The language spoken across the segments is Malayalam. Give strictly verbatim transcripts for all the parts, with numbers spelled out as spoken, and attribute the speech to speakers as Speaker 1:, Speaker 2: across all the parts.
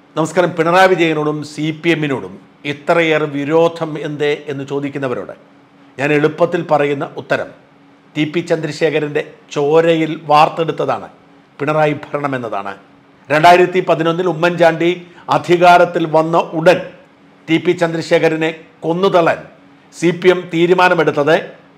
Speaker 1: നമസ്കാരം. പിണറായി വിജയനോടും സി പി എമ്മിനോടും ഇത്രയേറെ വിരോധം എന്തേ എന്ന് ചോദിക്കുന്നവരോട് ഞാൻ എളുപ്പത്തിൽ പറയുന്ന ഉത്തരം ടി പി ചന്ദ്രശേഖരൻ്റെ ചോരയിൽ വാർത്തെടുത്തതാണ് പിണറായി ഭരണം എന്നതാണ്. രണ്ടായിരത്തി പതിനൊന്നിൽ ഉമ്മൻചാണ്ടി അധികാരത്തിൽ വന്ന ഉടൻ T P ചന്ദ്രശേഖരനെ കൊന്നുതള്ളാൻ C P M തീരുമാനമെടുത്തത്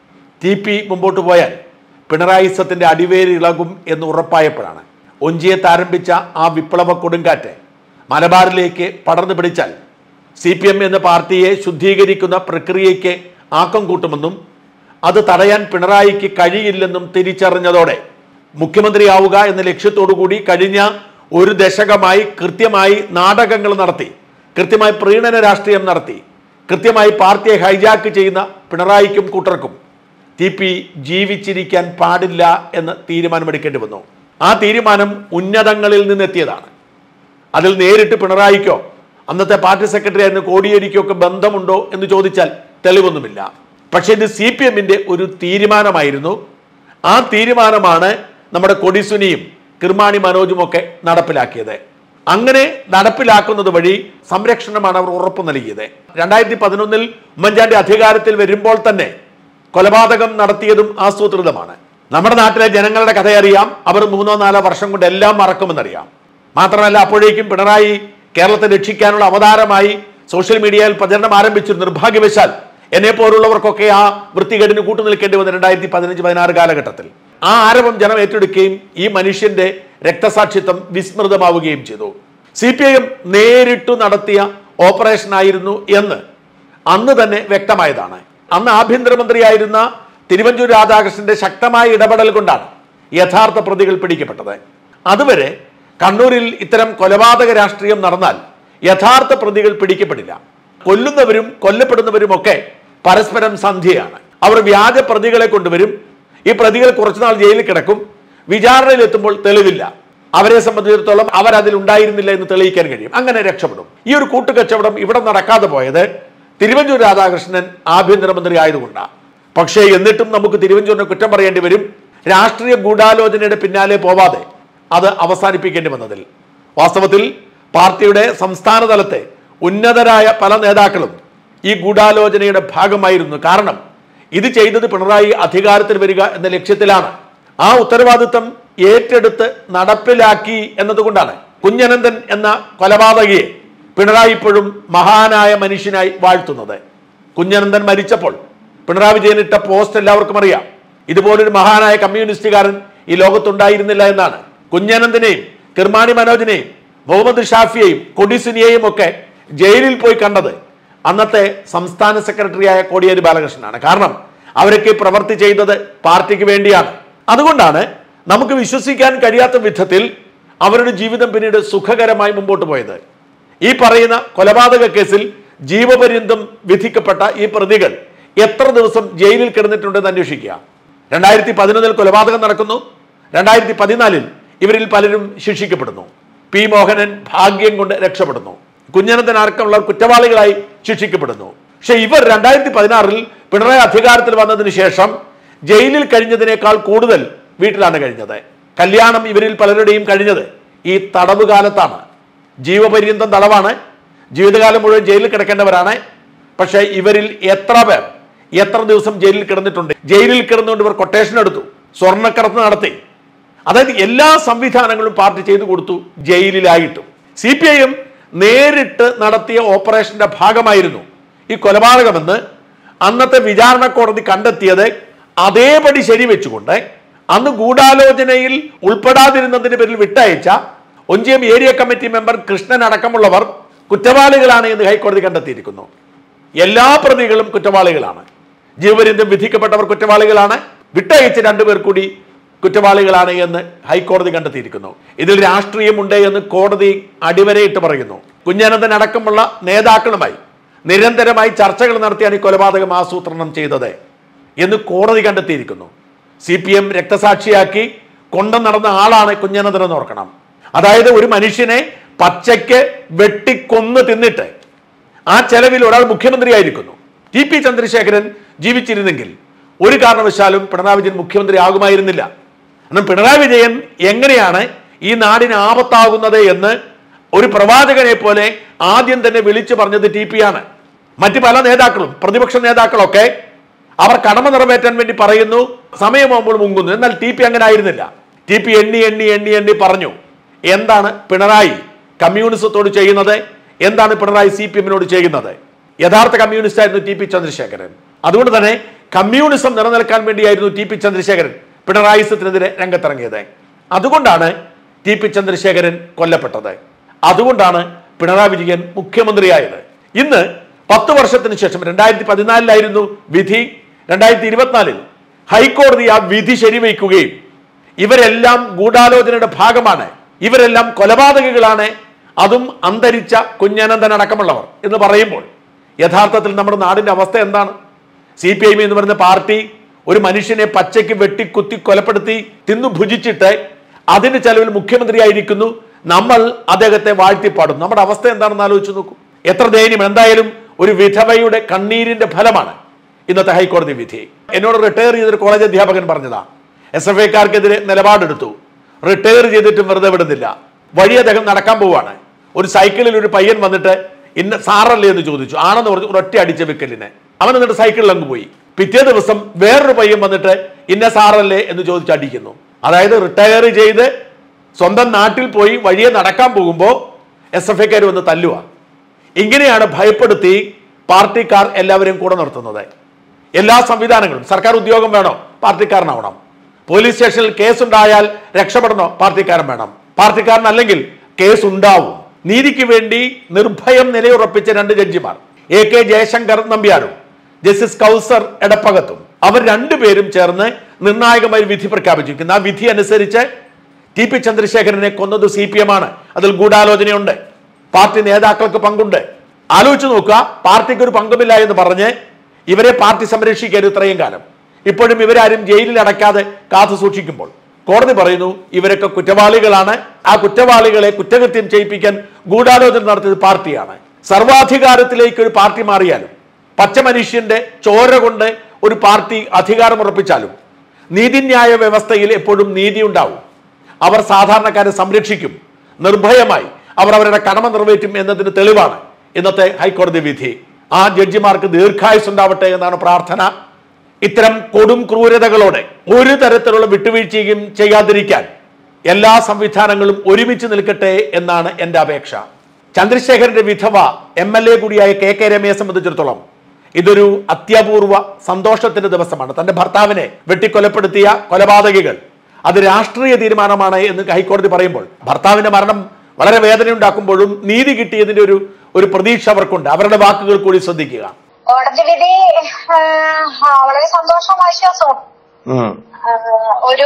Speaker 1: ടി പി മുമ്പോട്ട് പോയാൽ പിണറായിസത്തിൻ്റെ അടിവേര് ഇളകും എന്ന് ഉറപ്പായപ്പോഴാണ്. ഒഞ്ചിയത്ത് ആരംഭിച്ച ആ വിപ്ലവ കൊടുങ്കാറ്റ് മലബാറിലേക്ക് പടർന്നു പിടിച്ചാൽ സി പി എം എന്ന പാർട്ടിയെ ശുദ്ധീകരിക്കുന്ന പ്രക്രിയയ്ക്ക് ആക്കം കൂട്ടുമെന്നും അത് തടയാൻ പിണറായിക്ക് കഴിയില്ലെന്നും തിരിച്ചറിഞ്ഞതോടെ മുഖ്യമന്ത്രിയാവുക എന്ന ലക്ഷ്യത്തോടു കൂടി കഴിഞ്ഞ ഒരു ദശകമായി കൃത്യമായി നാടകങ്ങൾ നടത്തി, കൃത്യമായി പ്രീണന രാഷ്ട്രീയം നടത്തി, കൃത്യമായി പാർട്ടിയെ ഹൈജാക്ക് ചെയ്യുന്ന പിണറായിക്കും കൂട്ടർക്കും ടി പി ജീവിച്ചിരിക്കാൻ പാടില്ല എന്ന് തീരുമാനമെടുക്കേണ്ടി വന്നു. ആ തീരുമാനം ഉന്നതങ്ങളിൽ നിന്നെത്തിയതാണ്. അതിൽ നേരിട്ട് പിണറായിക്കോ അന്നത്തെ പാർട്ടി സെക്രട്ടറി ആയിരുന്ന കോടിയേരിക്കോ ഒക്കെ ബന്ധമുണ്ടോ എന്ന് ചോദിച്ചാൽ തെളിവൊന്നുമില്ല. പക്ഷേ ഇത് സി പി എമ്മിൻ്റെ ഒരു തീരുമാനമായിരുന്നു. ആ തീരുമാനമാണ് നമ്മുടെ കൊടിസുനിയും കിർമാണി മനോജും ഒക്കെ നടപ്പിലാക്കിയത്. അങ്ങനെ നടപ്പിലാക്കുന്നത് വഴി സംരക്ഷണമാണ് അവർ ഉറപ്പു നൽകിയത്. രണ്ടായിരത്തി പതിനൊന്നിൽ ഉമ്മൻചാണ്ടി അധികാരത്തിൽ വരുമ്പോൾ തന്നെ കൊലപാതകം നടത്തിയതും ആസൂത്രിതമാണ്. നമ്മുടെ നാട്ടിലെ ജനങ്ങളുടെ കഥയറിയാം. അവർ മൂന്നോ നാലോ വർഷം കൊണ്ട് എല്ലാം മറക്കുമെന്നറിയാം. മാത്രമല്ല, അപ്പോഴേക്കും പിണറായി കേരളത്തെ രക്ഷിക്കാനുള്ള അവതാരമായി സോഷ്യൽ മീഡിയയിൽ പ്രചരണം ആരംഭിച്ചു. നിർഭാഗ്യവശാൽ എന്നെ പോലുള്ളവർക്കൊക്കെ ആ വൃത്തികേടിന് കൂട്ടു നിൽക്കേണ്ടി വന്ന രണ്ടായിരത്തി പതിനഞ്ച് പതിനാറ് കാലഘട്ടത്തിൽ ആ ആരവം ജനം ഏറ്റെടുക്കുകയും ഈ മനുഷ്യന്റെ രക്തസാക്ഷിത്വം വിസ്മൃതമാവുകയും ചെയ്തു. സി പി ഐ എം നേരിട്ടു നടത്തിയ ഓപ്പറേഷൻ ആയിരുന്നു എന്ന് അന്ന് തന്നെ വ്യക്തമായതാണ്. അന്ന് ആഭ്യന്തരമന്ത്രിയായിരുന്ന തിരുവഞ്ചൂർ രാധാകൃഷ്ണന്റെ ശക്തമായ ഇടപെടൽ കൊണ്ടാണ് യഥാർത്ഥ പ്രതികൾ പിടിക്കപ്പെട്ടത്. അതുവരെ കണ്ണൂരിൽ ഇത്തരം കൊലപാതക രാഷ്ട്രീയം നടന്നാൽ യഥാർത്ഥ പ്രതികൾ പിടിക്കപ്പെടില്ല. കൊല്ലുന്നവരും കൊല്ലപ്പെടുന്നവരും ഒക്കെ പരസ്പരം സന്ധ്യയാണ്. അവർ വ്യാജ പ്രതികളെ കൊണ്ടുവരും. ഈ പ്രതികൾ കുറച്ചുനാൾ ജയിലിൽ കിടക്കും. വിചാരണയിൽ എത്തുമ്പോൾ തെളിവില്ല. അവരെ സംബന്ധിച്ചിടത്തോളം അവരതിലുണ്ടായിരുന്നില്ല എന്ന് തെളിയിക്കാൻ കഴിയും. അങ്ങനെ രക്ഷപ്പെടും. ഈ ഒരു കൂട്ടുകച്ചവടം ഇവിടെ നടക്കാതെ പോയത് തിരുവഞ്ചൂർ രാധാകൃഷ്ണൻ ആഭ്യന്തരമന്ത്രി ആയതുകൊണ്ടാണ്. പക്ഷേ എന്നിട്ടും നമുക്ക് തിരുവഞ്ചൂരിനെ കുറ്റം പറയേണ്ടി വരും. രാഷ്ട്രീയ ഗൂഢാലോചനയുടെ പിന്നാലെ പോവാതെ അത് അവസാനിപ്പിക്കേണ്ടി വന്നതിൽ. വാസ്തവത്തിൽ പാർട്ടിയുടെ സംസ്ഥാന തലത്തെ ഉന്നതരായ പല നേതാക്കളും ഈ ഗൂഢാലോചനയുടെ ഭാഗമായിരുന്നു. കാരണം ഇത് ചെയ്തത് പിണറായി അധികാരത്തിൽ വരിക എന്ന ലക്ഷ്യത്തിലാണ്. ആ ഉത്തരവാദിത്വം ഏറ്റെടുത്ത് നടപ്പിലാക്കി എന്നതുകൊണ്ടാണ് കുഞ്ഞനന്തൻ എന്ന കൊലപാതകിയെ പിണറായി ഇപ്പോഴും മഹാനായ മനുഷ്യനായി വാഴ്ത്തുന്നത്. കുഞ്ഞനന്തൻ മരിച്ചപ്പോൾ പിണറായി വിജയൻ ഇട്ട പോസ്റ്റ് എല്ലാവർക്കും അറിയാം. ഇതുപോലൊരു മഹാനായ കമ്മ്യൂണിസ്റ്റുകാരൻ ഈ ലോകത്തുണ്ടായിരുന്നില്ല എന്നാണ്. കുഞ്ഞനന്തനെയും കിർമാണി മനോജിനെയും മുഹമ്മദ് ഷാഫിയെയും കൊടിസുനിയെയും ഒക്കെ ജയിലിൽ പോയി കണ്ടത് അന്നത്തെ സംസ്ഥാന സെക്രട്ടറിയായ കോടിയേരി ബാലകൃഷ്ണനാണ്. കാരണം അവരൊക്കെ പ്രവൃത്തി ചെയ്തത് പാർട്ടിക്ക് വേണ്ടിയാണ്. അതുകൊണ്ടാണ് നമുക്ക് വിശ്വസിക്കാൻ കഴിയാത്ത വിധത്തിൽ അവരുടെ ജീവിതം പിന്നീട് സുഖകരമായി മുമ്പോട്ട് പോയത്. ഈ പറയുന്ന കൊലപാതക കേസിൽ ജീവപര്യന്തം വിധിക്കപ്പെട്ട ഈ പ്രതികൾ എത്ര ദിവസം ജയിലിൽ കിടന്നിട്ടുണ്ടെന്ന് അന്വേഷിക്കുക. രണ്ടായിരത്തി പതിനൊന്നിൽ കൊലപാതകം നടക്കുന്നു. രണ്ടായിരത്തി പതിനാലിൽ ഇവരിൽ പലരും ശിക്ഷിക്കപ്പെടുന്നു. പി മോഹനൻ ഭാഗ്യം കൊണ്ട് രക്ഷപ്പെടുന്നു. കുഞ്ഞനന്തൻ അടക്കമുള്ള കുറ്റവാളികളായി ശിക്ഷിക്കപ്പെടുന്നു. പക്ഷെ ഇവർ രണ്ടായിരത്തി പതിനാറിൽ പിണറായി അധികാരത്തിൽ വന്നതിന് ശേഷം ജയിലിൽ കഴിഞ്ഞതിനേക്കാൾ കൂടുതൽ വീട്ടിലാണ് കഴിഞ്ഞത്. കല്യാണം ഇവരിൽ പലരുടെയും കഴിഞ്ഞത് ഈ തടവ് കാലത്താണ്. ജീവപര്യന്തം തടവാണ്. ജീവിതകാലം മുഴുവൻ ജയിലിൽ കിടക്കേണ്ടവരാണ്. പക്ഷേ ഇവരിൽ എത്ര പേർ എത്ര ദിവസം ജയിലിൽ കിടന്നിട്ടുണ്ട്? ജയിലിൽ കിടന്നുകൊണ്ട് ഇവർ കൊട്ടേഷൻ എടുത്തു, സ്വർണ്ണക്കടത്ത് നടത്തി. അതായത് എല്ലാ സംവിധാനങ്ങളും പാർട്ടി ചെയ്തു കൊടുത്തു ജയിലിലായിട്ടും. സി പി ഐ എം നേരിട്ട് നടത്തിയ ഓപ്പറേഷന്റെ ഭാഗമായിരുന്നു ഈ കൊലപാതകമെന്ന് അന്നത്തെ വിചാരണ കോടതി കണ്ടെത്തിയത് അതേപടി ശരിവെച്ചുകൊണ്ട് അന്ന് ഗൂഢാലോചനയിൽ ഉൾപ്പെടാതിരുന്നതിന്റെ പേരിൽ വിട്ടയച്ച Onchiyam area committee member Krishnan അടക്കമുള്ളവർ കുറ്റവാളികളാണ് എന്ന് ഹൈക്കോടതി കണ്ടെത്തിയിരിക്കുന്നു. എല്ലാ പ്രതികളും കുറ്റവാളികളാണ്. ജീവപര്യന്തം വിധിക്കപ്പെട്ടവർ കുറ്റവാളികളാണ്. വിട്ടയച്ച രണ്ടുപേർ കൂടി കുറ്റവാളികളാണ് എന്ന് ഹൈക്കോടതി കണ്ടെത്തിയിരിക്കുന്നു. ഇതിൽ രാഷ്ട്രീയമുണ്ട് എന്ന് കോടതി അടിവരയിട്ട് പറയുന്നു. കുഞ്ഞനന്തൻ അടക്കമുള്ള നേതാക്കളുമായി നിരന്തരമായി ചർച്ചകൾ നടത്തിയാണ് ഈ കൊലപാതകം ആസൂത്രണം ചെയ്തത് എന്ന് കോടതി കണ്ടെത്തിയിരിക്കുന്നു. സി പി എം രക്തസാക്ഷിയാക്കി കൊണ്ടു നടന്ന ആളാണ് കുഞ്ഞനന്തൻ എന്ന് ഓർക്കണം. അതായത് ഒരു മനുഷ്യനെ പച്ചയ്ക്ക് വെട്ടിക്കൊന്ന് തിന്നിട്ട് ആ ചെലവിൽ ഒരാൾ മുഖ്യമന്ത്രിയായിരിക്കുന്നു. ടി പി ചന്ദ്രശേഖരൻ ജീവിച്ചിരുന്നെങ്കിൽ ഒരു കാരണവശാലും പിണറായി വിജയൻ മുഖ്യമന്ത്രി ആകുമായിരുന്നില്ല. എന്നാൽ പിണറായി വിജയൻ എങ്ങനെയാണ് ഈ നാടിന് ആപത്താകുന്നത് എന്ന് ഒരു പ്രവാചകനെ പോലെ ആദ്യം തന്നെ വിളിച്ചു പറഞ്ഞത് ടി പി ആണ്. മറ്റു പല നേതാക്കളും പ്രതിപക്ഷ നേതാക്കളൊക്കെ അവർ കടമ നിറവേറ്റാൻ വേണ്ടി പറയുന്നു, സമയമാകുമ്പോൾ മുങ്ങുന്നു. എന്നാൽ ടി പി അങ്ങനെ ആയിരുന്നില്ല. ടി പി എണ്ണി എണ്ണി എണ്ണി എണ്ണി പറഞ്ഞു എന്താണ് പിണറായി കമ്മ്യൂണിസത്തോട് ചെയ്യുന്നത്, എന്താണ് പിണറായി സി പി എമ്മിനോട് ചെയ്യുന്നത്. യഥാർത്ഥ കമ്മ്യൂണിസ്റ്റ് ആയിരുന്നു ടി പി ചന്ദ്രശേഖരൻ. അതുകൊണ്ട് തന്നെ കമ്മ്യൂണിസം നിലനിൽക്കാൻ വേണ്ടിയായിരുന്നു ടി പി ചന്ദ്രശേഖരൻ പിണറായിസത്തിനെതിരെ രംഗത്തിറങ്ങിയത്. അതുകൊണ്ടാണ് ടി പി ചന്ദ്രശേഖരൻ കൊല്ലപ്പെട്ടത്. അതുകൊണ്ടാണ് പിണറായി വിജയൻ മുഖ്യമന്ത്രിയായത്. ഇന്ന് പത്ത് വർഷത്തിന് ശേഷം രണ്ടായിരത്തി പതിനാലിലായിരുന്നു വിധി. രണ്ടായിരത്തി ഇരുപത്തിനാലിൽ ഹൈക്കോടതി ആ വിധി ശരിവയ്ക്കുകയും ഇവരെല്ലാം ഗൂഢാലോചനയുടെ ഭാഗമാണ്, ഇവരെല്ലാം കൊലപാതകികളാണ്, അതും അന്തരിച്ച കുഞ്ഞനന്ദൻ അടക്കമുള്ളവർ എന്ന് പറയുമ്പോൾ യഥാർത്ഥത്തിൽ നമ്മുടെ നാടിന്റെ അവസ്ഥ എന്താണ്? സി പി ഐ എം എന്ന് പറയുന്ന പാർട്ടി ഒരു മനുഷ്യനെ പച്ചയ്ക്ക് വെട്ടി കുത്തി കൊലപ്പെടുത്തി തിന്നു ഭുജിച്ചിട്ട് അതിന് ചെലവിൽ മുഖ്യമന്ത്രിയായിരിക്കുന്നു. നമ്മൾ അദ്ദേഹത്തെ വാഴ്ത്തിപ്പാടും. നമ്മുടെ അവസ്ഥ എന്താണെന്ന് ആലോചിച്ച് നോക്കൂ. എത്ര ദയനീയം. എന്തായാലും ഒരു വിധവയുടെ കണ്ണീരിന്റെ ഫലമാണ് ഇന്നത്തെ ഹൈക്കോടതി വിധി. എന്നോട് റിട്ടയർ ചെയ്തൊരു കോളേജ് അധ്യാപകൻ പറഞ്ഞതാ, എസ് എഫ് ഐക്കാർക്കെതിരെ നിലപാടെടുത്തു, റിട്ടയർ ചെയ്തിട്ടും വെറുതെ വിടുന്നില്ല. വഴി അദ്ദേഹം നടക്കാൻ പോവാണ്. ഒരു സൈക്കിളിൽ ഒരു പയ്യൻ വന്നിട്ട് ഇന്ന സാറല്ലേ എന്ന് ചോദിച്ചു. ആണെന്ന് പറഞ്ഞു ഒരൊറ്റ അടിച്ച വിക്കലിനെ. അവൻ എന്നിട്ട് സൈക്കിളിൽ അങ്ങ് പോയി. പിറ്റേ ദിവസം വേറൊരു പയ്യൻ വന്നിട്ട് ഇന്ന സാറല്ലേ എന്ന് ചോദിച്ച് അടിക്കുന്നു. അതായത് റിട്ടയർ ചെയ്ത് സ്വന്തം നാട്ടിൽ പോയി വഴിയെ നടക്കാൻ പോകുമ്പോൾ എസ് എഫ് ഐക്കാർ വന്ന് തല്ലുക. ഇങ്ങനെയാണ് ഭയപ്പെടുത്തി പാർട്ടിക്കാർ എല്ലാവരെയും കൂടെ നിർത്തുന്നത്. എല്ലാ സംവിധാനങ്ങളും, സർക്കാർ ഉദ്യോഗം വേണോ പാർട്ടിക്കാരനാവണം, പോലീസ് സ്റ്റേഷനിൽ കേസുണ്ടായാൽ രക്ഷപ്പെടണോ പാർട്ടിക്കാരൻ വേണം, പാർട്ടിക്കാരനല്ലെങ്കിൽ കേസ് ഉണ്ടാവും. നീതിക്ക് വേണ്ടി നിർഭയം നിലയുറപ്പിച്ച രണ്ട് ജഡ്ജിമാർ, എ കെ ജയശങ്കർ നമ്പ്യാരും ജസ്റ്റിസ് കൗസർ എടപ്പകത്തും, അവർ രണ്ടുപേരും ചേർന്ന് നിർണായകമായി വിധി പ്രഖ്യാപിച്ചിരിക്കുന്നു. ആ വിധി അനുസരിച്ച് ടി പി ചന്ദ്രശേഖരനെ കൊന്നത് സി പി എം ആണ്. അതിൽ ഗൂഢാലോചനയുണ്ട്, പാർട്ടി നേതാക്കൾക്ക് പങ്കുണ്ട്. ആലോചിച്ച് നോക്കുക, പാർട്ടിക്ക് ഒരു പങ്കുമില്ല എന്ന് പറഞ്ഞ് ഇവരെ പാർട്ടി സംരക്ഷിക്കരുത് ഇത്രയും കാലം. ഇപ്പോഴും ഇവരാരും ജയിലിൽ അടയ്ക്കാതെ കാത്തു സൂക്ഷിക്കുമ്പോൾ കോടതി പറയുന്നു ഇവരൊക്കെ കുറ്റവാളികളാണ്. ആ കുറ്റവാളികളെ കുറ്റകൃത്യം ചെയ്യിപ്പിക്കാൻ ഗൂഢാലോചന നടത്തിയത് പാർട്ടിയാണ്. സർവാധികാരത്തിലേക്ക് ഒരു പാർട്ടി മാറിയാലും, പച്ച മനുഷ്യന്റെ ചോര കൊണ്ട് ഒരു പാർട്ടി അധികാരം ഉറപ്പിച്ചാലും നീതിന്യായ വ്യവസ്ഥയിൽ എപ്പോഴും നീതി ഉണ്ടാവും. അവർ സാധാരണക്കാരെ സംരക്ഷിക്കും. നിർഭയമായി അവർ അവരുടെ കടമ നിറവേറ്റും എന്നതിന് തെളിവാണ് ഇന്നത്തെ ഹൈക്കോടതി വിധി. ആ ജഡ്ജിമാർക്ക് ദീർഘായുസ് ഉണ്ടാവട്ടെ എന്നാണ് പ്രാർത്ഥന. ഇത്തരം കൊടും ക്രൂരതകളോടെ ഒരു തരത്തിലുള്ള വിട്ടുവീഴ്ചയും ചെയ്യാതിരിക്കാൻ എല്ലാ സംവിധാനങ്ങളും ഒരുമിച്ച് നിൽക്കട്ടെ എന്നാണ് എൻ്റെ അപേക്ഷ. ചന്ദ്രശേഖരന്റെ വിധവ എം എൽ എ കൂടിയായ കെ കെ രമയെ സംബന്ധിച്ചിടത്തോളം ഇതൊരു അത്യപൂർവ സന്തോഷത്തിന്റെ ദിവസമാണ്. തന്റെ ഭർത്താവിനെ വെട്ടിക്കൊലപ്പെടുത്തിയ കൊലപാതകികൾ അത് രാഷ്ട്രീയ തീരുമാനമാണ് എന്ന് ഹൈക്കോടതി പറയുമ്പോൾ ഭർത്താവിന്റെ മരണം വളരെ വേദനയുണ്ടാക്കുമ്പോഴും നീതി കിട്ടിയതിന്റെ ഒരു ഒരു പ്രതീക്ഷ അവർക്കുണ്ട്. അവരുടെ വാക്കുകൾ കൂടി ശ്രദ്ധിക്കുക.
Speaker 2: കോടതി വിധി വളരെ സന്തോഷവും ആശ്വാസവും. ഒരു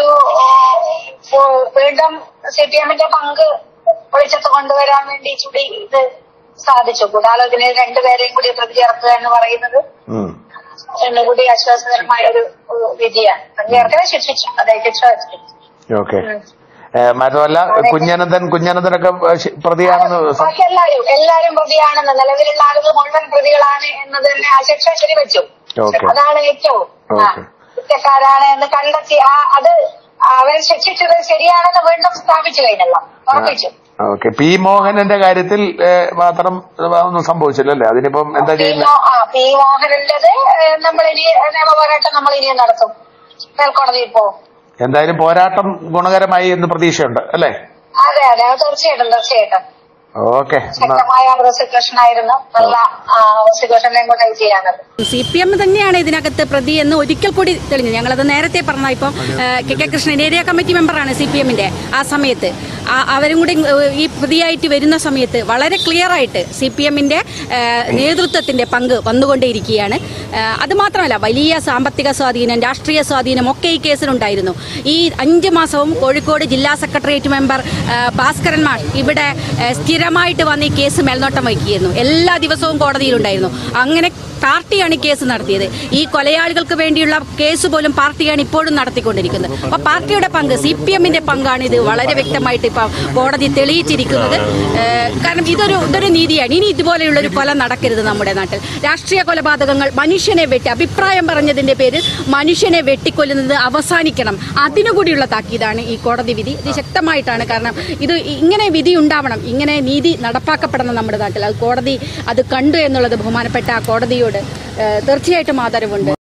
Speaker 2: വീണ്ടും സി പി എമ്മിന്റെ പങ്ക് വെളിച്ചത്ത് കൊണ്ടുവരാൻ വേണ്ടി ചുടി ഇത് സാധിച്ചു. ഗൂഢാലോചനയിൽ രണ്ടുപേരെയും കൂടി പ്രതി ചേർക്കുക എന്ന് പറയുന്നത് ഒന്നുകൂടി ആശ്വാസകരമായ ഒരു വിധിയാണ്. പ്രതി ചേർക്കനെ ശിക്ഷിച്ചു, അദ്ദേഹത്തെ
Speaker 3: ഓക്കെ. മാത്രമല്ല കുഞ്ഞനന്ദൻ കുഞ്ഞനന്ദനൊക്കെ പ്രതിയാണെന്ന്
Speaker 2: ബാക്കി എല്ലാരും എല്ലാരും പ്രതിയാണെന്ന്, നിലവിലുള്ള ആളുകൾ മുഴുവൻ പ്രതികളാണ് എന്നത് തന്നെ ആ ശിക്ഷ ശരിവെച്ചു. അതാണ് ഏറ്റവും കുറ്റക്കാരാണ് എന്ന് കണ്ടെത്തി ആ അത് അവരെ ശിക്ഷിച്ചത് ശരിയാണെന്ന് വീണ്ടും സ്ഥാപിച്ചു കഴിഞ്ഞല്ലോ, ഉറപ്പിച്ചു.
Speaker 3: ഓക്കെ. പി മോഹനന്റെ കാര്യത്തിൽ മാത്രം ഒന്നും സംഭവിച്ചില്ലല്ലേ? അതിനിപ്പം എന്താ ചെയ്യുന്നത്?
Speaker 2: പി മോഹനന്റേത് നമ്മളിനി നിയമപോരാട്ടം നമ്മൾ ഇനിയും നടത്തും, മേൽക്കോടതിയിൽ പോകും.
Speaker 3: എന്തായാലും പോരാട്ടം ഗുണകരമായി എന്ന് പ്രതീക്ഷയുണ്ട് അല്ലേ?
Speaker 2: അതെ അതെ തീർച്ചയായിട്ടും തീർച്ചയായിട്ടും.
Speaker 3: ഓക്കെ.
Speaker 2: ശക്തമായ പ്രോസിക്യൂഷൻ ആയിരുന്നു, നല്ല പ്രോസിക്യൂഷനെ കൊണ്ട് ചെയ്യാനത്.
Speaker 4: സി പി എം തന്നെയാണ് ഇതിനകത്ത് പ്രതി എന്ന് ഒരിക്കൽ കൂടി തെളിഞ്ഞു. ഞങ്ങളത് നേരത്തെ പറഞ്ഞ ഇപ്പം K K Krishnan area committee മെമ്പറാണ് സി പി എമ്മിന്റെ. ആ സമയത്ത് അവരും കൂടി ഈ പ്രതിയായിട്ട് വരുന്ന സമയത്ത് വളരെ ക്ലിയർ ആയിട്ട് സി പി എമ്മിന്റെ നേതൃത്വത്തിന്റെ പങ്ക് വന്നുകൊണ്ടേയിരിക്കുകയാണ്. അത് മാത്രമല്ല വലിയ സാമ്പത്തിക സ്വാധീനം, രാഷ്ട്രീയ സ്വാധീനം ഒക്കെ ഈ കേസിലുണ്ടായിരുന്നു. ഈ അഞ്ച് മാസവും കോഴിക്കോട് ജില്ലാ സെക്രട്ടേറിയറ്റ് മെമ്പർ ഭാസ്കരൻ മാഷ് ഇവിടെ സ്ഥിരമായിട്ട് വന്ന് ഈ കേസ് മേൽനോട്ടം വയ്ക്കുകയായിരുന്നു. എല്ലാ ദിവസവും കോടതിയിലുണ്ടായിരുന്നു. അങ്ങനെ പാർട്ടിയാണ് കേസ് നടത്തിയത്. ഈ കൊലയാളികൾക്ക് വേണ്ടിയുള്ള കേസ് പോലും പാർട്ടിയാണ് ഇപ്പോഴും നടത്തിക്കൊണ്ടിരിക്കുന്നത്. അപ്പൊ പാർട്ടിയുടെ പങ്ക്, സി പി എമ്മിന്റെ പങ്കാണ് ഇത് വളരെ വ്യക്തമായിട്ട് ഇപ്പൊ കോടതി തെളിയിച്ചിരിക്കുന്നത്. കാരണം ഇതൊരു ഇതൊരു നീതിയാണ്. ഇനി ഇതുപോലെയുള്ള ഒരു കൊല നടക്കരുത് നമ്മുടെ നാട്ടിൽ. രാഷ്ട്രീയ കൊലപാതകങ്ങൾ, മനുഷ്യനെ വെട്ടി അഭിപ്രായം പറഞ്ഞതിന്റെ പേരിൽ മനുഷ്യനെ വെട്ടിക്കൊല്ലുന്നത് അവസാനിക്കണം. അതിനുകൂടിയുള്ള താക്കീതാണ് ഈ കോടതി വിധി. ഇത് ശക്തമായിട്ടാണ്. കാരണം ഇത് ഇങ്ങനെ വിധി ഉണ്ടാവണം, ഇങ്ങനെ നീതി നടപ്പാക്കപ്പെടണം നമ്മുടെ നാട്ടിൽ. അത് കോടതി അത് കണ്ടു എന്നുള്ളത് ബഹുമാനപ്പെട്ട കോടതിയോട് തീർച്ചയായിട്ടും ആദരവുണ്ട്.